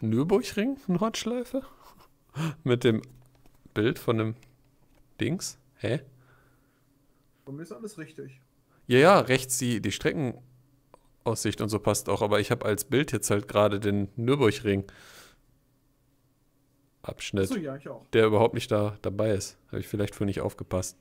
Nürburgring Nordschleife? Mit dem Bild von dem Dings? Hä? Bei mir ist alles richtig. Ja, ja, rechts die Streckenaussicht und so passt auch, aber ich habe als Bild jetzt halt gerade den Nürburgring Abschnitt, Achso, ja, ich auch. der überhaupt nicht dabei ist. Habe ich vielleicht vorhin nicht aufgepasst.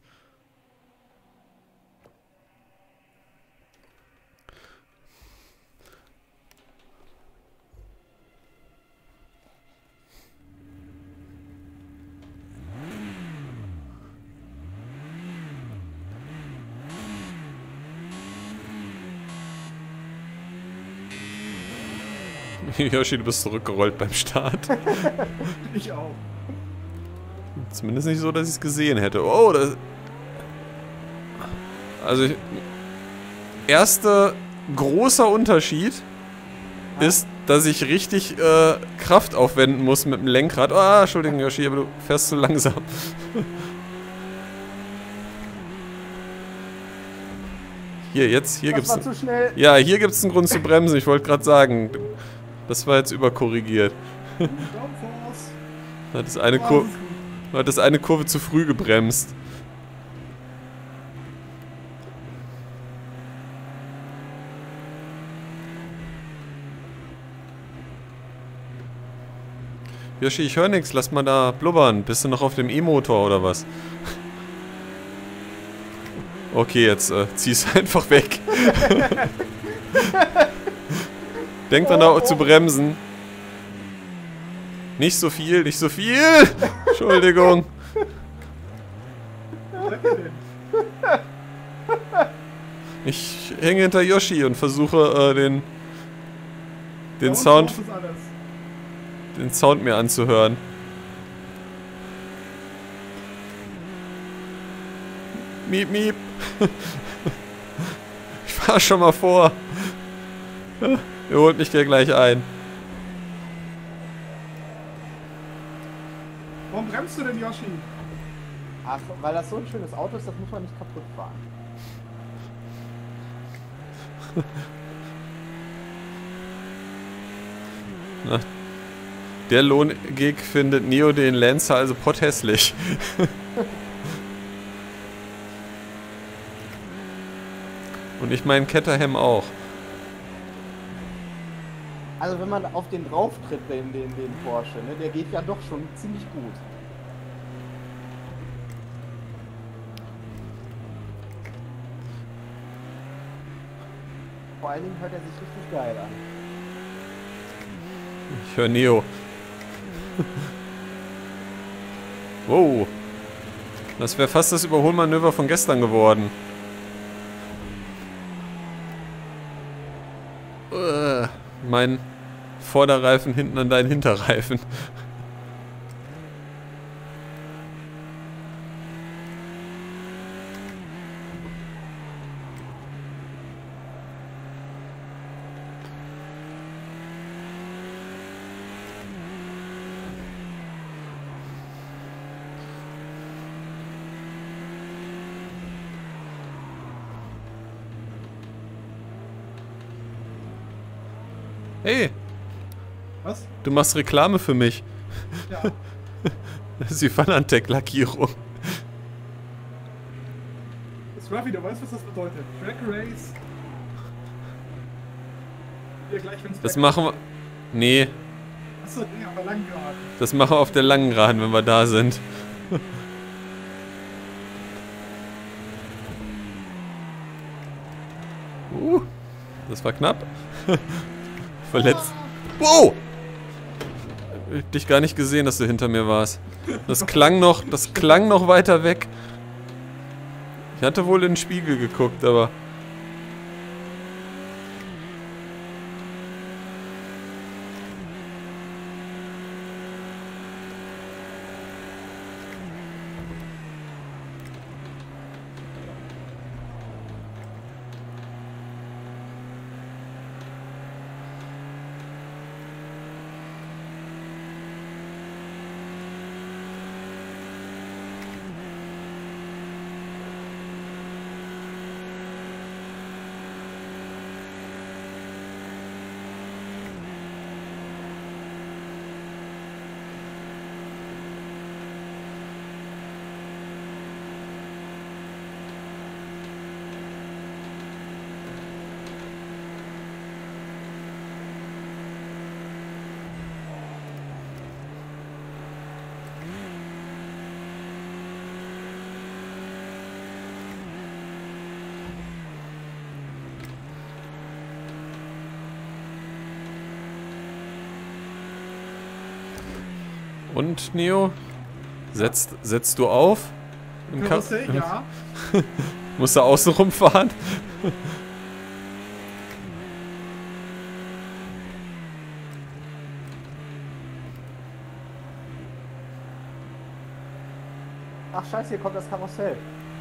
Yoshi, du bist zurückgerollt beim Start. Ich auch. Zumindest nicht so, dass ich es gesehen hätte. Oh, das... Also, erster großer Unterschied ist, dass ich richtig Kraft aufwenden muss mit dem Lenkrad. Ah, Entschuldigung, Yoshi, aber du fährst zu langsam. Hier gibt's... Das war zu schnell. Ja, hier gibt's einen Grund zu bremsen. Ich wollte gerade sagen, das war jetzt überkorrigiert. Downforce. Hat das eine Kurve zu früh gebremst. Yoshi, ich höre nichts, lass mal da blubbern. Bist du noch auf dem E-Motor oder was? Okay, jetzt zieh's einfach weg. Denk dann auch zu bremsen. Nicht so viel, nicht so viel! Entschuldigung. Ich hänge hinter Yoshi und versuche den Sound mir anzuhören. Miep, miep. Ich fahr schon mal vor. Ihr holt mich hier gleich ein. Warum bremst du denn, Yoshi? Ach, weil das so ein schönes Auto ist, das muss man nicht kaputt fahren. Na, der Lohngig findet Neo den Lancer also potthässlich. Und ich meinen Caterham auch. Also wenn man auf den drauf tritt, den Porsche, ne, der geht ja doch schon ziemlich gut. Vor allen Dingen hört er sich richtig geil an. Ich höre Neo. Wow. Das wäre fast das Überholmanöver von gestern geworden. Mein Vorderreifen hinten an deinen Hinterreifen. Hey! Was? Du machst Reklame für mich. Ja. Das ist die Fanatec-Lackierung. Scruffy, du weißt, was das bedeutet. Track Race. Ja, gleich, wenn's Das machen wir... Nee, Achso, nee, aber lang gerade. das machen wir auf der langen Geraden, wenn wir da sind. Das war knapp. Verletzt. Wow! Ich hab dich gar nicht gesehen, dass du hinter mir warst. Das klang noch weiter weg. Ich hatte wohl in den Spiegel geguckt, aber... Und, Neo? Setzt du auf? Im Karussell, ja. Musst du außen rumfahren? Ach scheiße, hier kommt das Karussell.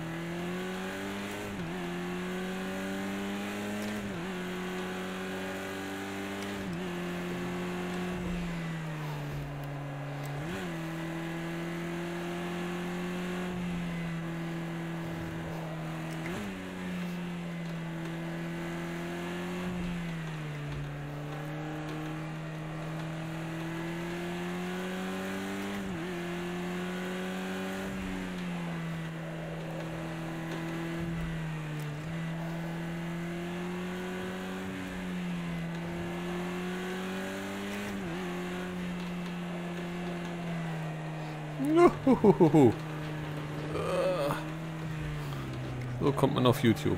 So kommt man auf YouTube.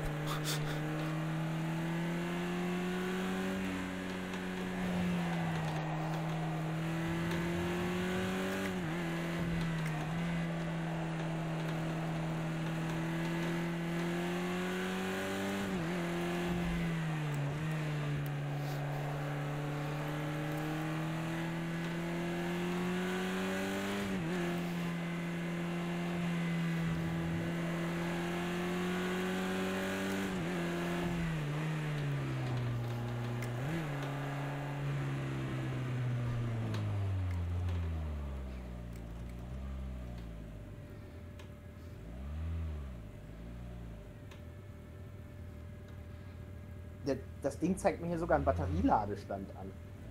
Das Ding zeigt mir hier sogar einen Batterieladestand an.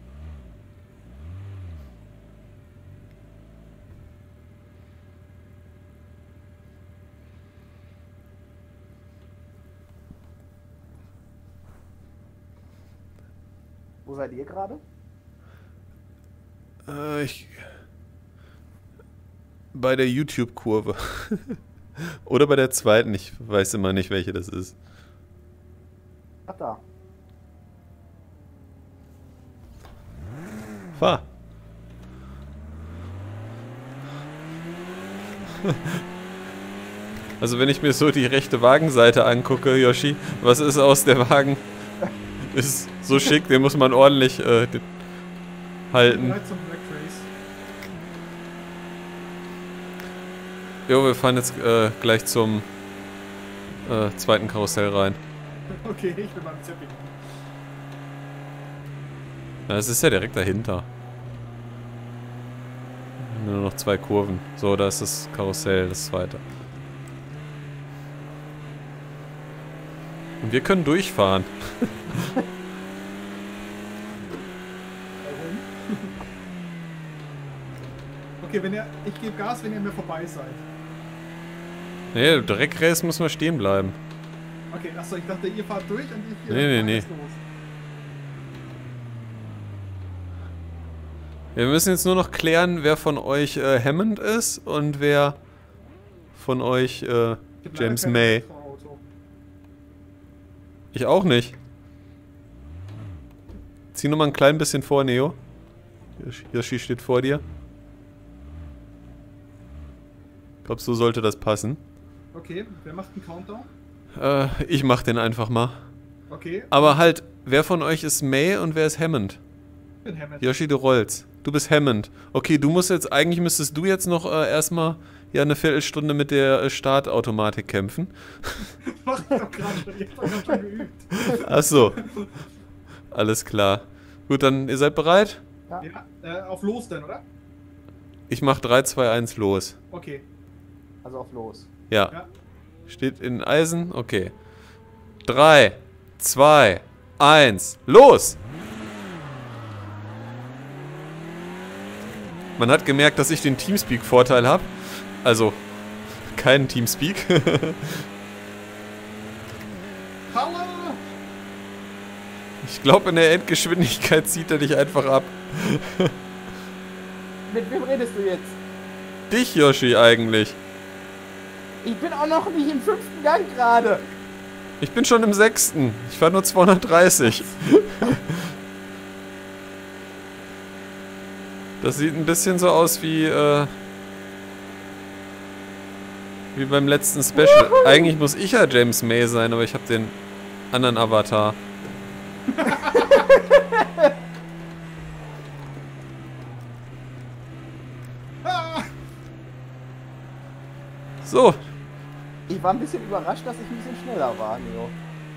Wo seid ihr gerade? Bei der YouTube-Kurve. Oder bei der zweiten, ich weiß immer nicht, welche das ist. Ach da. Fahr. Also wenn ich mir so die rechte Wagenseite angucke, Yoshi, was ist aus der Wagen? Ist so schick, den muss man ordentlich halten. Bereit zum Black Race. Jo, wir fahren jetzt gleich zum zweiten Karussell rein. Okay, ich bin beim Zapping. Ja, es ist ja direkt dahinter. Nur noch 2 Kurven. So, da ist das Karussell, das zweite. Und wir können durchfahren. Warum? Okay, ich gebe Gas, wenn ihr mir vorbei seid. Nee, Dreckrace müssen wir stehen bleiben. Okay, achso, ich dachte, ihr fahrt durch und ich Nee. los. Wir müssen jetzt nur noch klären, wer von euch Hammond ist und wer von euch Gibt James leider kein May. Elektroauto. Ich auch nicht. Zieh nur mal ein klein bisschen vor, Neo. Yoshi steht vor dir. Ich glaube, so sollte das passen. Okay, wer macht einen Countdown? Ich mach den einfach mal. Okay, Aber halt, wer von euch ist May und wer ist Hammond? ich bin Hammond. Yoshi, du rollst. Du bist Hammond. Okay, du musst jetzt, eigentlich müsstest du jetzt noch erstmal ja eine Viertelstunde mit der Startautomatik kämpfen. Mach ich doch gerade schon, ich hab doch gerade schon geübt. Achso. Alles klar. Gut, dann, ihr seid bereit? Ja, auf los dann, oder? Ich mach 3, 2, 1 los. Okay. Also auf los. Ja. Ja. Steht in Eisen? Okay. 3, 2, 1, los! Man hat gemerkt, dass ich den Teamspeak-Vorteil habe. Also, keinen Teamspeak. Power! Ich glaube, in der Endgeschwindigkeit zieht er dich einfach ab. Mit wem redest du jetzt? Dich, Yoshi, eigentlich. Ich bin auch noch nicht im 5. Gang gerade. Ich bin schon im 6. Ich fahre nur 230. Das sieht ein bisschen so aus wie beim letzten Special. Eigentlich muss ich ja James May sein, aber ich habe den anderen Avatar. So. Ich war ein bisschen überrascht, dass ich ein bisschen schneller war, Neo.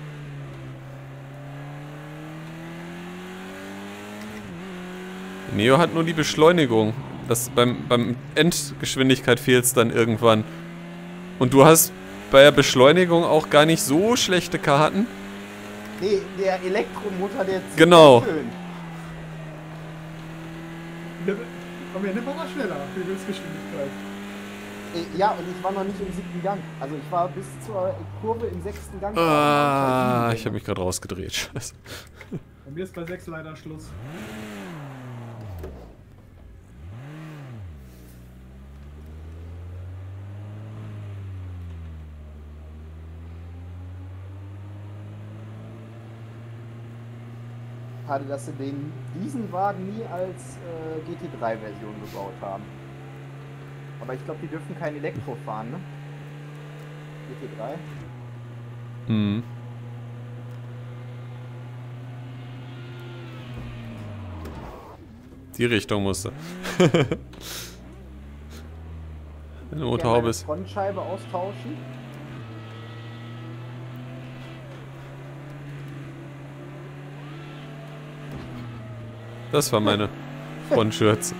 Neo hat nur die Beschleunigung. Das beim Endgeschwindigkeit fehlt es dann irgendwann. Und du hast bei der Beschleunigung auch gar nicht so schlechte Karten. Nee, der Elektromotor, der zieht Genau. schön. Komm, wir nehmen mal schneller für die Höchstgeschwindigkeit. Ja, und ich war noch nicht im 7. Gang. Also ich war bis zur Kurve im 6. Gang. Ah, ich habe mich gerade rausgedreht. Scheiße. Bei mir ist bei 6 leider Schluss. Schade, dass sie diesen Wagen nie als GT3-Version gebaut haben. Aber ich glaube, die dürfen kein Elektro fahren, ne? GT3. Hm. Die Richtung musste. Eine Motorhaube ist. Frontscheibe austauschen. Das war meine Frontschürze.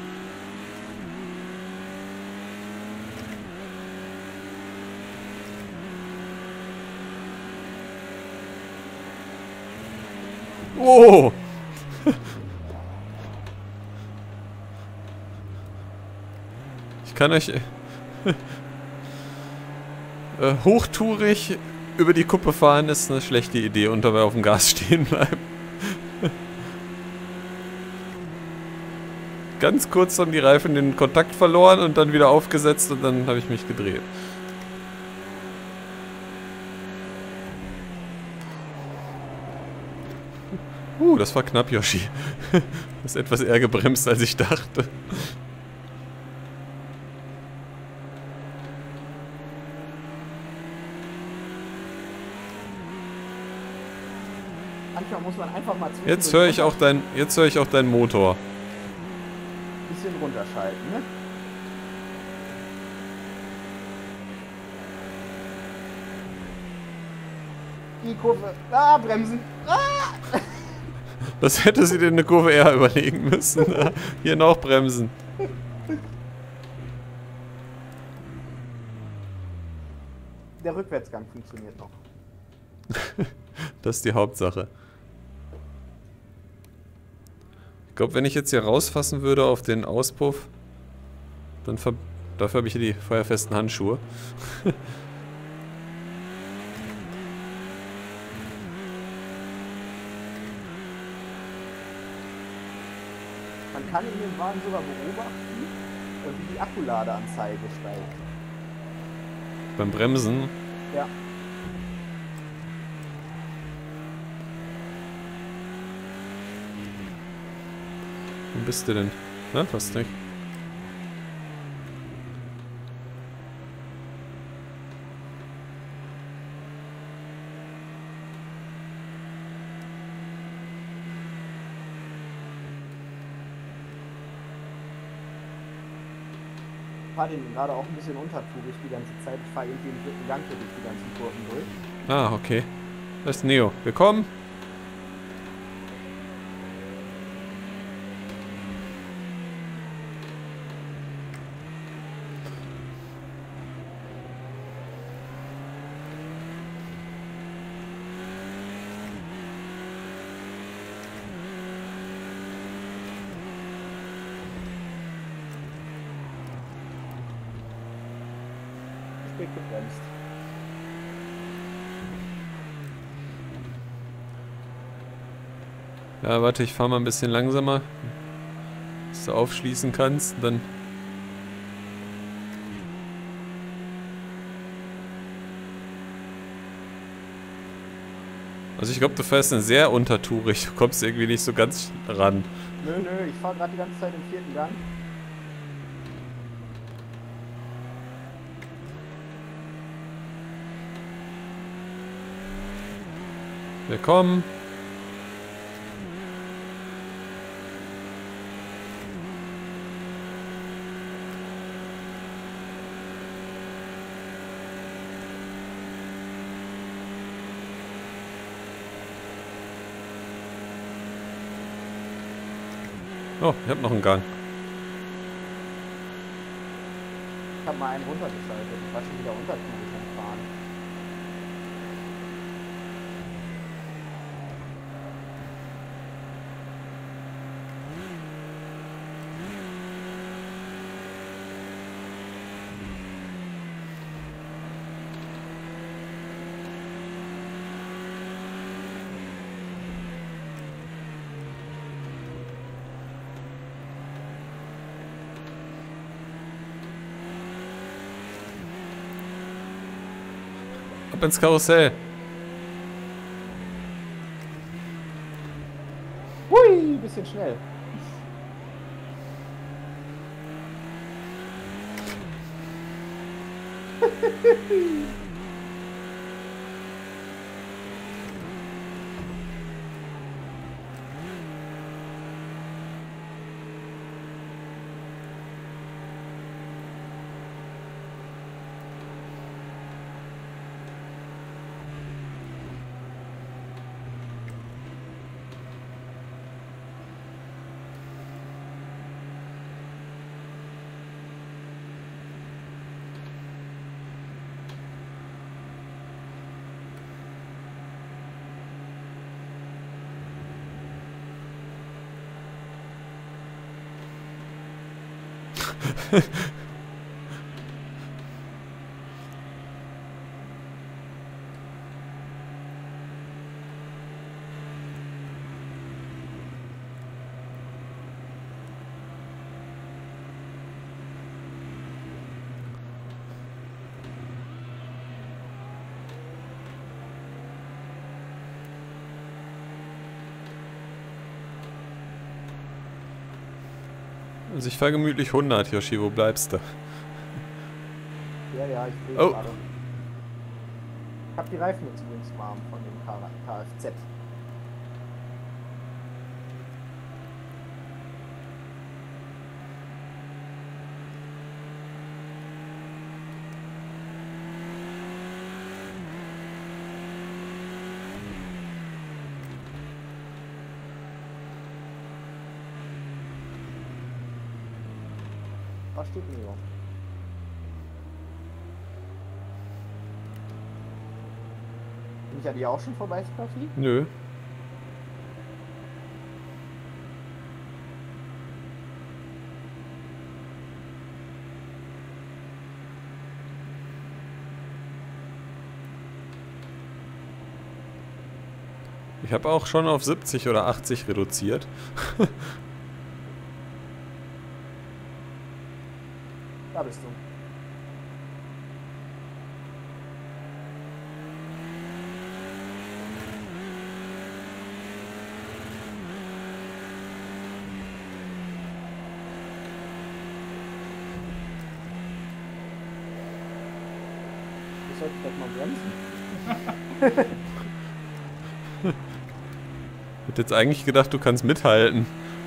Oh! Ich kann euch hochtourig über die Kuppe fahren ist eine schlechte Idee und dabei auf dem Gas stehen bleiben. Ganz kurz haben die Reifen den Kontakt verloren und dann wieder aufgesetzt und dann habe ich mich gedreht. Das war knapp, Yoshi. Du hast etwas eher gebremst, als ich dachte. Manchmal muss man einfach mal Jetzt höre ich auch deinen Motor. ein bisschen runterschalten, ne? Die Kurve. Ah, bremsen. Ah! Das hätte sie dir eine Kurve eher überlegen müssen. Hier noch bremsen. Der Rückwärtsgang funktioniert noch. Das ist die Hauptsache. Ich glaube, wenn ich jetzt hier rausfassen würde auf den Auspuff, dann dafür habe ich hier die feuerfesten Handschuhe. Man kann in dem Wagen sogar beobachten, wie die Akkuladeanzeige steigt. Beim Bremsen. Ja. Wo bist du denn? Na, fast nicht. Ich fahre den gerade auch ein bisschen untertourig die ganze Zeit. Ich fahre irgendwie im 3. Gang durch die ganzen Kurven durch. Ah, okay. Das ist Neo. Willkommen. Spät gebremst. Ja, warte, ich fahre mal ein bisschen langsamer. Dass du aufschließen kannst, dann... Also ich glaube, du fährst dann sehr untertourig. Du kommst irgendwie nicht so ganz ran. Nö, ich fahre gerade die ganze Zeit im 4. Gang. Wir kommen. Oh, ich habe noch einen Gang. Ich habe mal einen runtergeschaltet. Ich war schon wieder untertourig am Fahren. Ab ins Karussell. Hui, bisschen schnell. Also ich fahre gemütlich 100, Yoshi, wo bleibst du? Ja, ich sehe Oh. gerade. Ich habe die Reifen jetzt übrigens warm von dem Kfz. Was steht Neo? Bin ich ja dir auch schon vorbei, Scruffy? Nö. Ich habe auch schon auf 70 oder 80 reduziert. Da bist du. Ich sollte vielleicht mal bremsen. Ich hätte jetzt eigentlich gedacht, du kannst mithalten.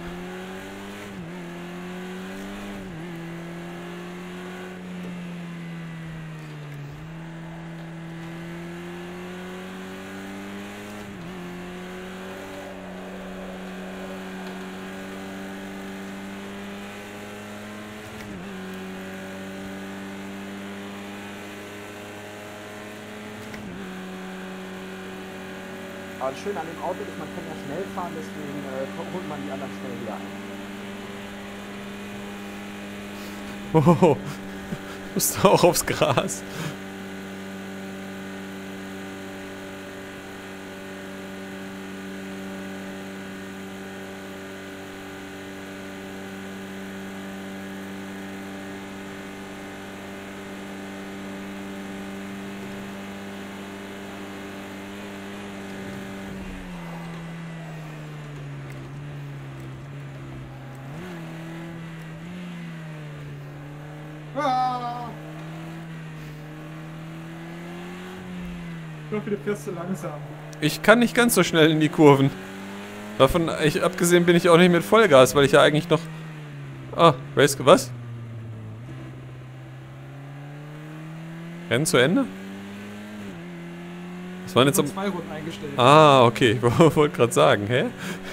Aber das Schöne an dem Auto ist, man kann ja schnell fahren, deswegen holt man die anderen schnell wieder ein. Oh, musst du auch aufs Gras. Ah! Ruffy, du fährst zu langsam. Ich kann nicht ganz so schnell in die Kurven. Davon abgesehen bin ich auch nicht mit Vollgas, weil ich ja eigentlich noch... Ah, Race... Was? Rennen zu Ende? Das waren jetzt... Ich hab 2 Runden eingestellt. Ah, okay. Ich wollte gerade sagen, hä?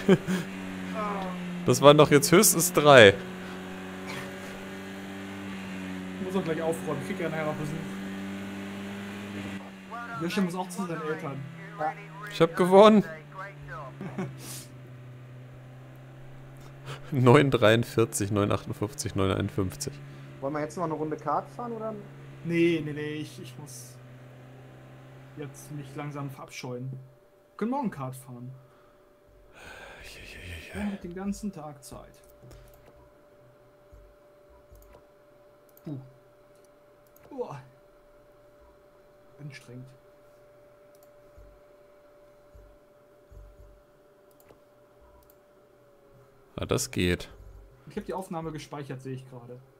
Das waren doch jetzt höchstens 3. Ich muss auch gleich aufräumen. Ich krieg ja nachher noch Besuch. Yoshi muss auch zu seinen Eltern. Ja. Ich hab gewonnen. 9,43, 9,58, 9,51. Wollen wir jetzt noch eine Runde Kart fahren oder? Nee, ich muss jetzt mich langsam verabscheuen. Wir können morgen Kart fahren. Wir haben den ganzen Tag Zeit. Anstrengend. Ah, das geht. Ich habe die Aufnahme gespeichert, sehe ich gerade.